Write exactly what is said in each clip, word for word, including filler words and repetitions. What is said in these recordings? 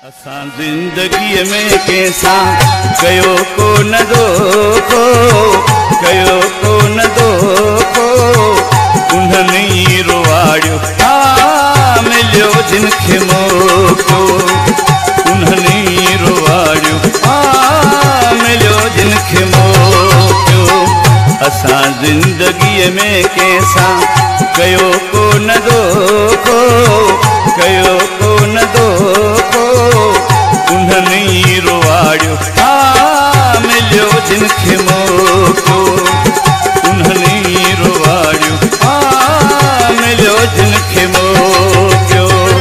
असां जिंदगी में कैसा कयो को न धोखो, कयो को न धोखो, उन्हनि रुवाड़ियो हाँ मिलियो जिनखे मौको, उन्हनि रुवाड़ियो हाँ मिलियो जिनखे मौको। असां जिंदगी में कैसा कयो को न धोखो, कयो को न धोखो, उन्हनि रुवाड़ियो हाँ मिलियो जिनखे मौको, उन्हनि रुवाड़ियो हाँ मिलियो जिनखे मौको।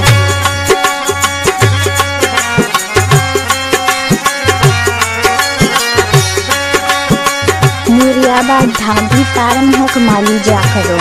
मुरियाबाद धांधी तारम हक माली जा करो।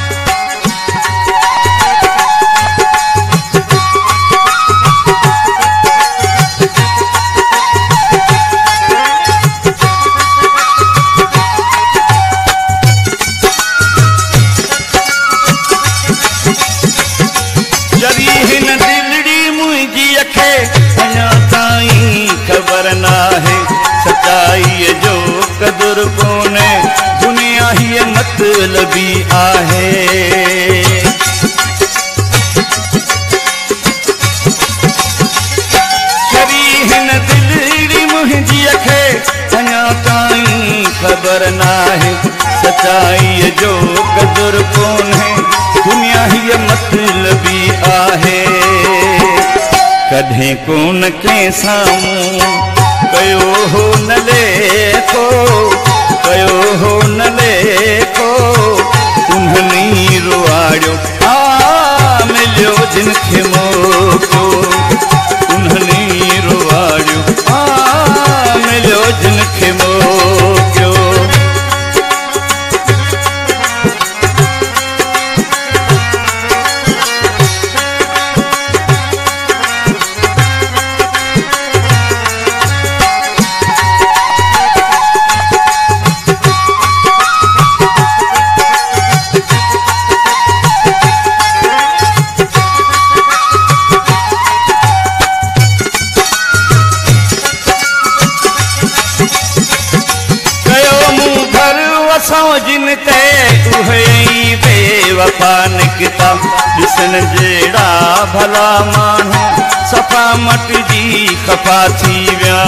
खबर ना है सच्चाई जो कदर कोने, दुनिया ही मतलबी आहे। शरी हिन दिलड़ी मुंहिंजी खे अञा ताईं खबर ना है सच्चाई जो कदर कोने, दुनिया ही मतलबी आहे। कदें कोन के सामूं कयो हो न लेखो, कयो हो न लेखो, उन्हनि रुवाड़ियो हाँ मिलियो जिनखे मौको, उन्हनि रुवाड़ियो हाँ मिलियो जिनखे मौको। जिनते उहे बेवफा निकता, ॾिसण जहिड़ा भला माण्हू सफ़ा मटिजी खफ़ा थी विया।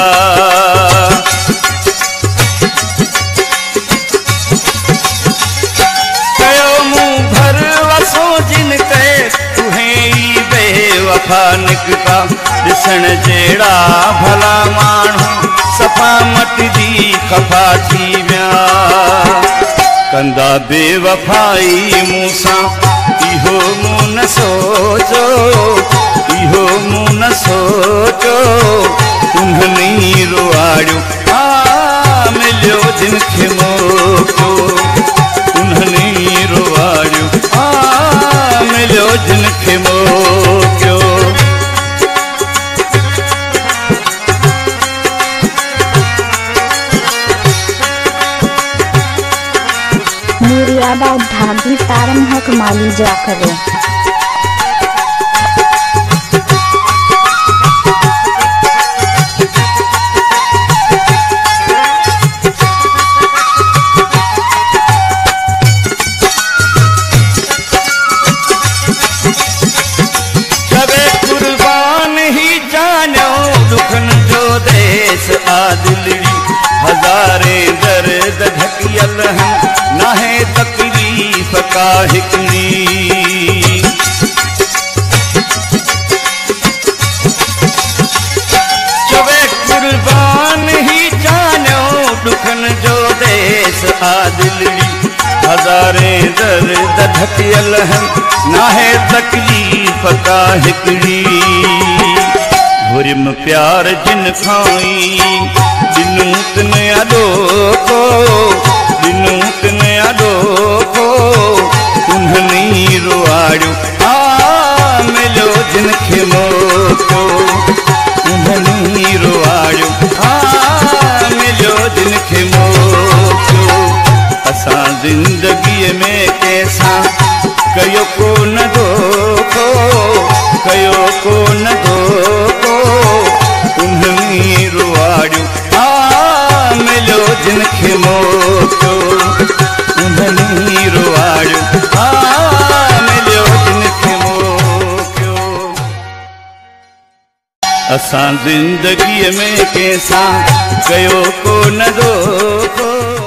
कयो मुंहुं भर वसो जिनते उहे बेवफा निकता, ॾिसण जहिड़ा भला माण्हू सफ़ा मटिजी खफ़ा थी विया। कंदा बेवफाई मूंसां इहो मूं न सोचो, इहो मूं न सोचो, उन्हनि रुवाड़ियो हाँ मिलियो जिनखे मौको, उन्हनि रुवाड़ियो हाँ मिलियो जिनखे मौको। मुरियाबाद धांधी तारम हक माली जा करो। जबे कुर्बान ही जानो दुखन जो देश आदिलड़ी, हज़ारे दर्द ढकियल हैं नाहे तकलीफ़ का हिकड़ी। चवे कुर्बान ही जानो दुखन जो देश आदिलड़ी, हज़ारे दर्द ढकियल हैं नाहे तकलीफ़ का हिकड़ी। घुरिम प्यार जिन खाई दिनूं तन अॾोखो, दिनूं तन अॾोखो, उन्हनि रुवाड़ियो हाँ मिलियो जिनखे मौको, उन्हनि रुवाड़ियो हाँ मिलियो जिनखे मौको। असां जिंदगी में कैसा कयो को न धोखो, कयो को न धोखो, खे मोकियो उन्हनि रुआड़ियो हा मिलियो जिन खे मोकियो। असां ज़िंदगीअ में कंहिंसां कयो को न धोखो।